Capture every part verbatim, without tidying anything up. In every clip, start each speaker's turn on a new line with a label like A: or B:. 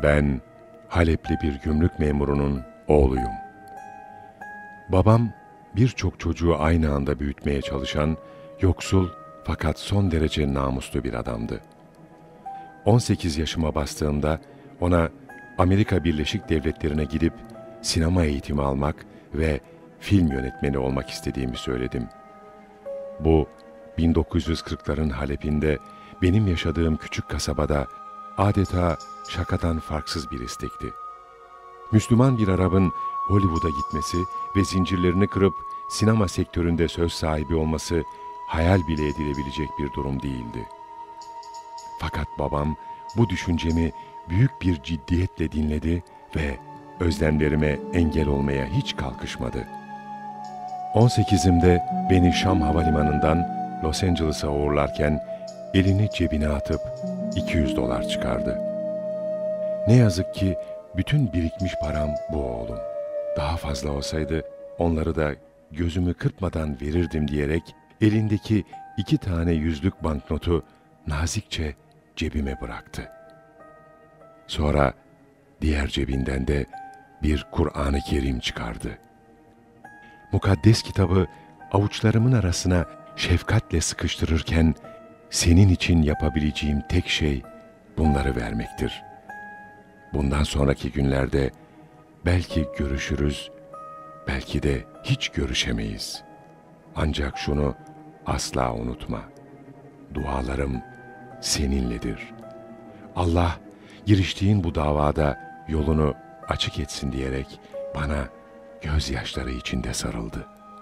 A: Ben Halepli bir gümrük memurunun oğluyum. Babam birçok çocuğu aynı anda büyütmeye çalışan, yoksul fakat son derece namuslu bir adamdı. on sekiz yaşıma bastığımda ona Amerika Birleşik Devletleri'ne gidip sinema eğitimi almak ve film yönetmeni olmak istediğimi söyledim. Bu bin dokuz yüz kırkların Halep'inde benim yaşadığım küçük kasabada adeta şakadan farksız bir istekti. Müslüman bir Arap'ın Hollywood'a gitmesi ve zincirlerini kırıp sinema sektöründe söz sahibi olması hayal bile edilebilecek bir durum değildi. Fakat babam bu düşüncemi büyük bir ciddiyetle dinledi ve özlemlerime engel olmaya hiç kalkışmadı. on sekizimde beni Şam Havalimanı'ndan Los Angeles'a uğurlarken elini cebine atıp iki yüz dolar çıkardı. Ne yazık ki bütün birikmiş param bu oğlum. Daha fazla olsaydı onları da gözümü kırpmadan verirdim diyerek elindeki iki tane yüzlük banknotu nazikçe cebime bıraktı. Sonra diğer cebinden de bir Kur'an-ı Kerim çıkardı. Mukaddes kitabı avuçlarımın arasına şefkatle sıkıştırırken senin için yapabileceğim tek şey bunları vermektir. Bundan sonraki günlerde belki görüşürüz, belki de hiç görüşemeyiz. Ancak şunu asla unutma. Dualarım seninledir. Allah giriştiğin bu davada yolunu açık etsin diyerek bana gözyaşları içinde sarıldı.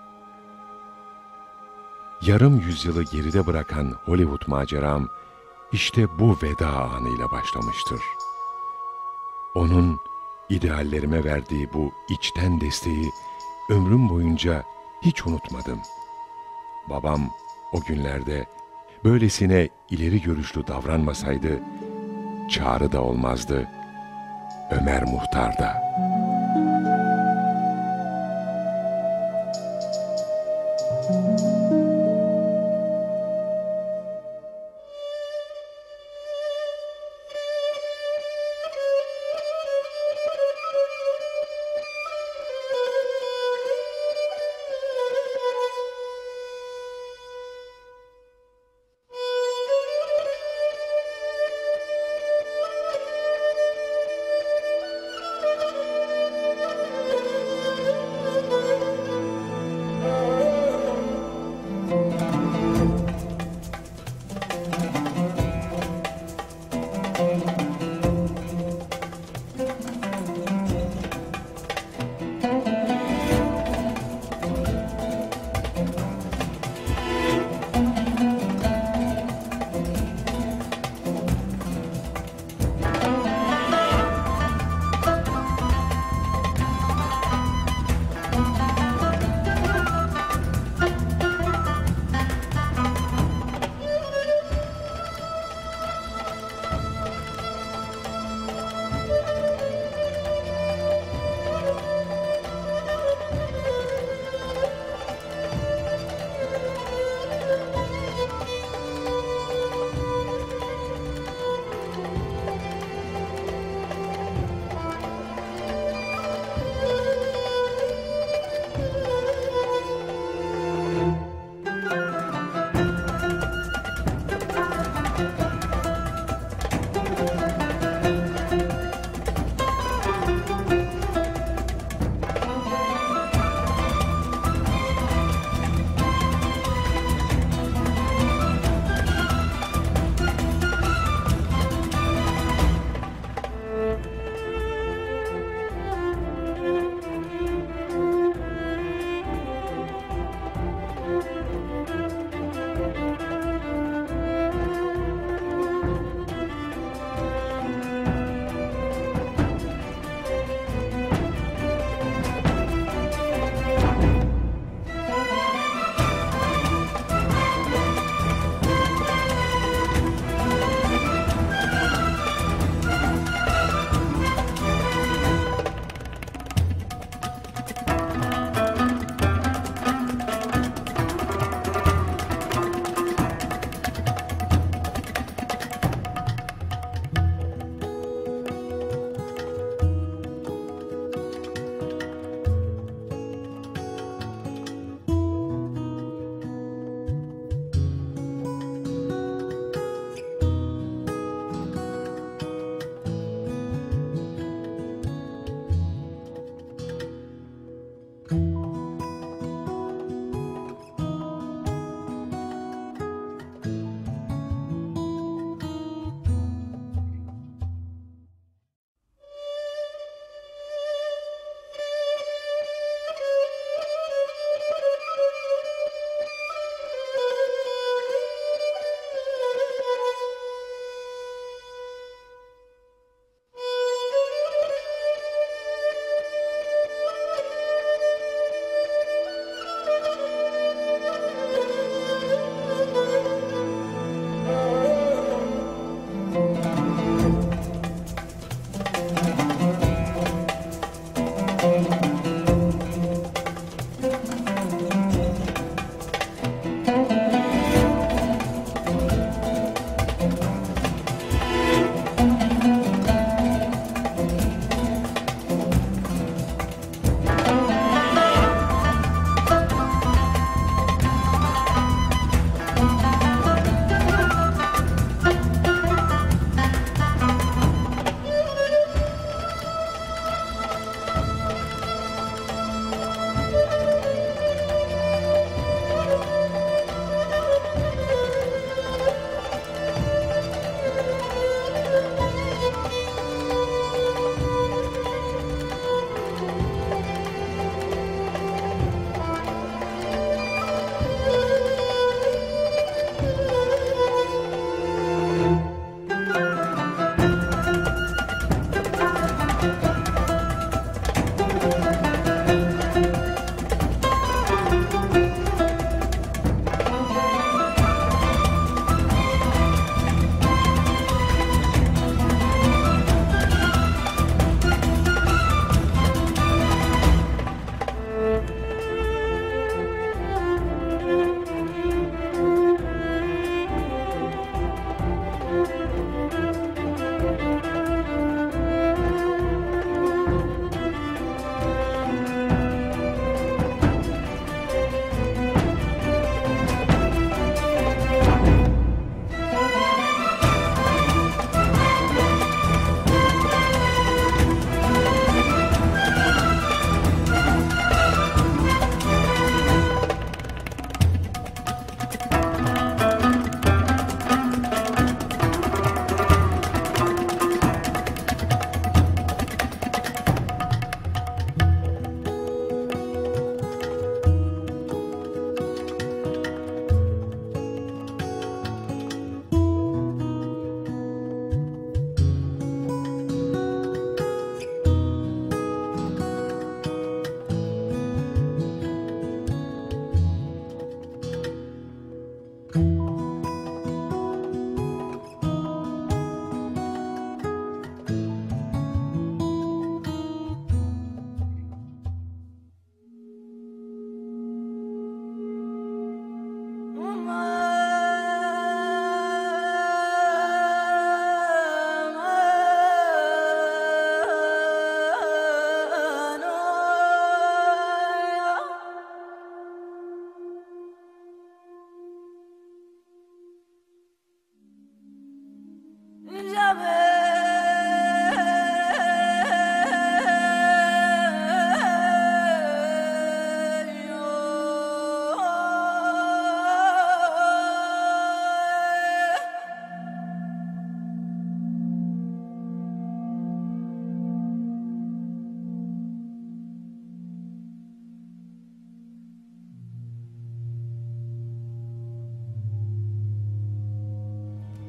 A: Yarım yüzyılı geride bırakan Hollywood maceram işte bu veda anıyla başlamıştır. Onun ideallerime verdiği bu içten desteği ömrüm boyunca hiç unutmadım. Babam o günlerde böylesine ileri görüşlü davranmasaydı Çağrı da olmazdı, Ömer Muhtar da.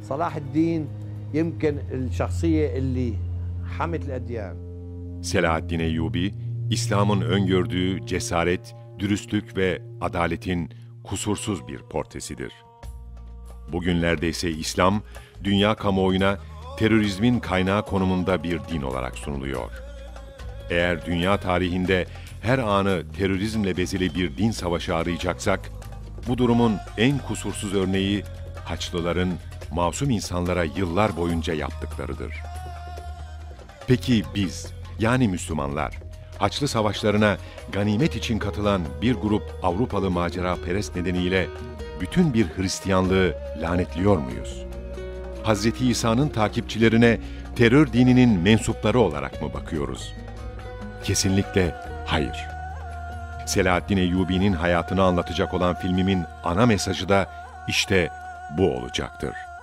B: صلاح الدين يمكن الشخصية اللي حمت الأديان.
A: Selahaddin Eyyubi, İslam'ın öngördüğü cesaret, dürüstlük ve adaletin kusursuz bir portresidir. Bugünlerde ise İslam, dünya kamuoyuna terörizmin kaynağı konumunda bir din olarak sunuluyor. Eğer dünya tarihinde her anı terörizmle bezeli bir din savaşı arayacaksak, bu durumun en kusursuz örneği Haçlıların masum insanlara yıllar boyunca yaptıklarıdır. Peki biz, yani Müslümanlar, Haçlı savaşlarına ganimet için katılan bir grup Avrupalı maceraperest nedeniyle bütün bir Hristiyanlığı lanetliyor muyuz? Hazreti İsa'nın takipçilerine terör dininin mensupları olarak mı bakıyoruz? Kesinlikle hayır. Selahaddin Eyyubi'nin hayatını anlatacak olan filmimin ana mesajı da işte bu olacaktır.